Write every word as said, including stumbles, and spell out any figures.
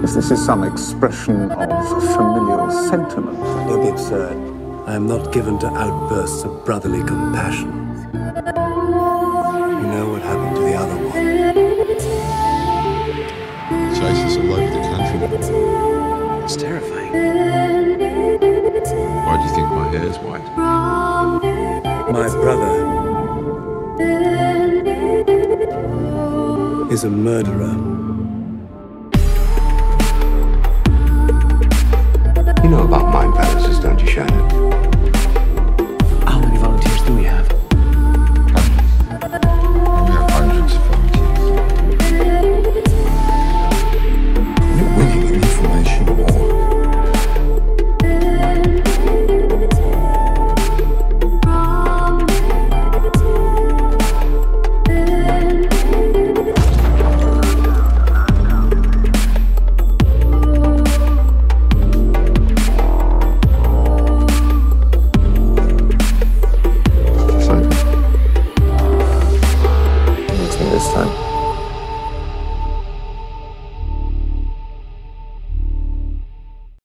Yes, this is some expression of familial sentiment. Don't be absurd. I am not given to outbursts of brotherly compassion. You know what happened to the other one. Chases all over the country. It's terrifying. Why do you think my hair's white? My brother is a murderer. You know about mind palaces, don't you, Sherlock?